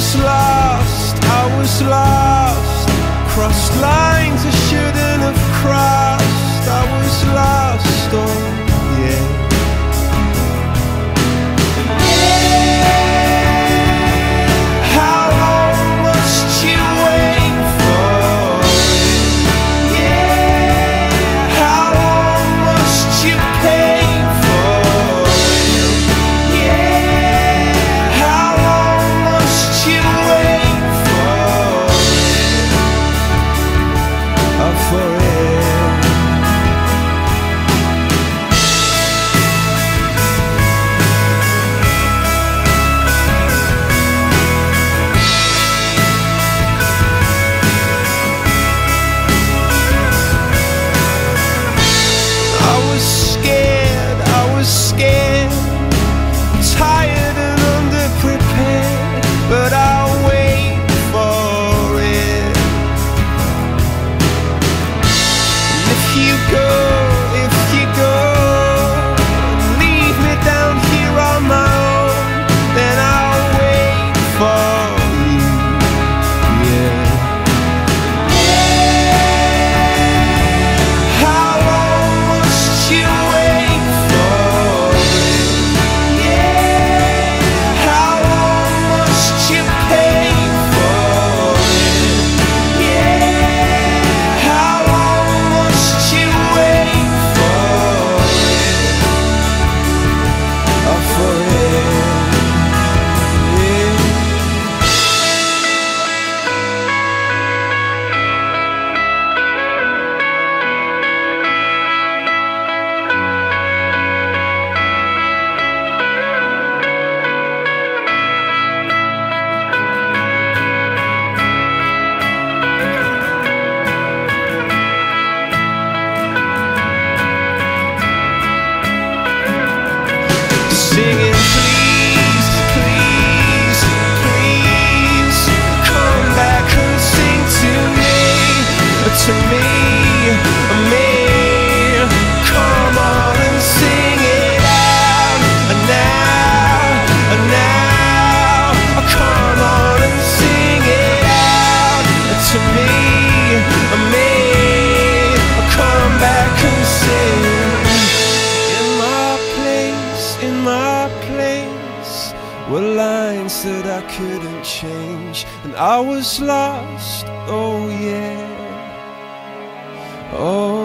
was lost. Crossed lines I shouldn't have crossed. I was lost, oh yeah. But I'll wait for it. If you go, leave me down here on my own, then I'll wait for you, yeah. How long must you wait for it? Yeah. How long must you pay for it? Yeah. How long must you wait for it? Oh, for it, yeah. Singing, please, please, please, come back and sing to me, me. Come on and sing it out, now, come on and sing it out to me. Come back and sing. In my place were lines that I couldn't change, and I was lost, oh yeah, oh